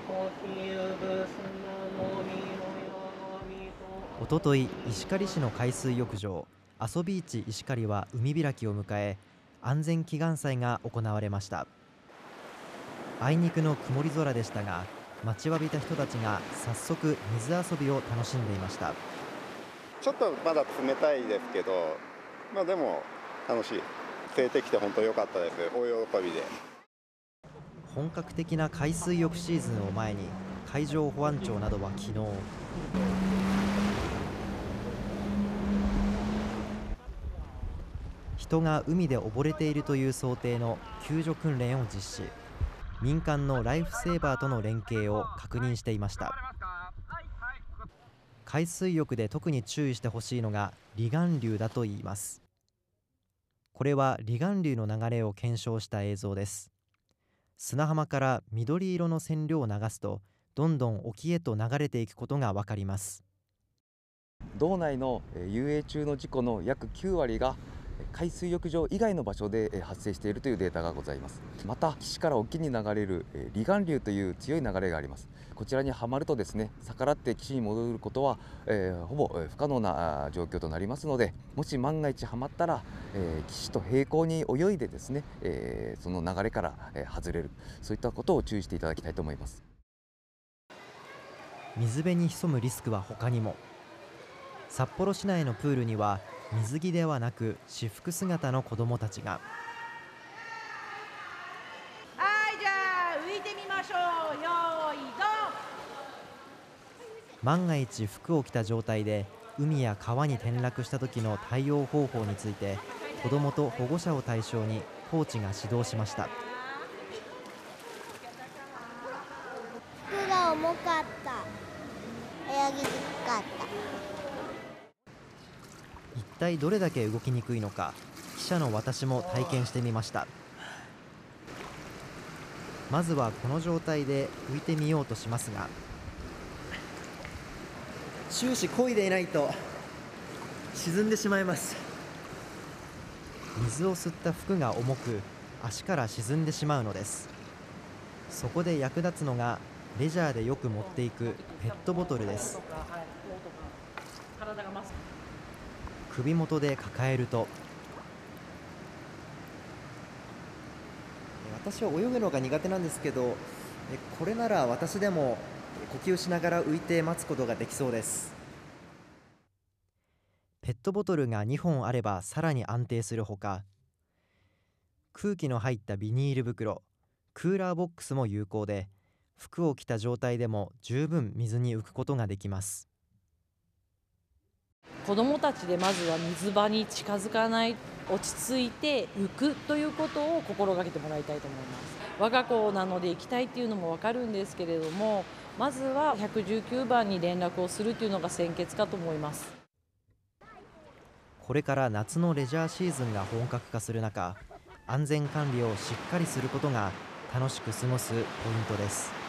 おととい、石狩市の海水浴場阿蘇ビーチ石狩は海開きを迎え、安全祈願祭が行われました。あいにくの曇り空でしたが、待ちわびた人たちが早速水遊びを楽しんでいました。 ちょっとまだ冷たいですけど、でも楽しい。連れてきて本当良かったです。大喜びで。 本格的な海水浴シーズンを前に、海上保安庁などは昨日、人が海で溺れているという想定の救助訓練を実施。民間のライフセーバーとの連携を確認していました。海水浴で特に注意してほしいのが離岸流だといいます。これは離岸流の流れを検証した映像です。砂浜から緑色の線量を流すと、どんどん沖へと流れていくことがわかります。 道内の遊泳中の事故の約9割が海水浴場以外の場所で発生しているというデータがございます。また岸から沖に流れる離岸流という強い流れがあります。こちらにはまるとですね、逆らって岸に戻ることは、ほぼ不可能な状況となりますので、もし万が一はまったら、岸と平行に泳いでですね、その流れから外れる、そういったことを注意していただきたいと思います。 水辺に潜むリスクは他にも。札幌市内のプールには水着ではなく私服姿の子どもたちが。 はい、じゃあ浮いてみましょう。よーいドン。 万が一服を着た状態で海や川に転落した時の対応方法について、子どもと保護者を対象にコーチが指導しました。 服が重かった。泳ぎにくかった。 一体どれだけ動きにくいのか、記者の私も体験してみました。まずはこの状態で浮いてみようとしますが、終始漕いでいないと沈んでしまいます。水を吸った服が重く、足から沈んでしまうのです。そこで役立つのがレジャーでよく持っていくペットボトルです。首元で抱えると、私は泳ぐのが苦手なんですけど、これなら私でも呼吸しながら浮いて待つことができそうです。ペットボトルが2本あればさらに安定するほか、空気の入ったビニール袋、クーラーボックスも有効で、服を着た状態でも十分水に浮くことができます。 子どもたちでまずは水場に近づかない、落ち着いて浮くということを心がけてもらいたいと思います。我が子なので行きたいっていうのも分かるんですけれども、まずは119番に連絡をするというのが先決かと思います。 これから夏のレジャーシーズンが本格化する中、安全管理をしっかりすることが楽しく過ごすポイントです。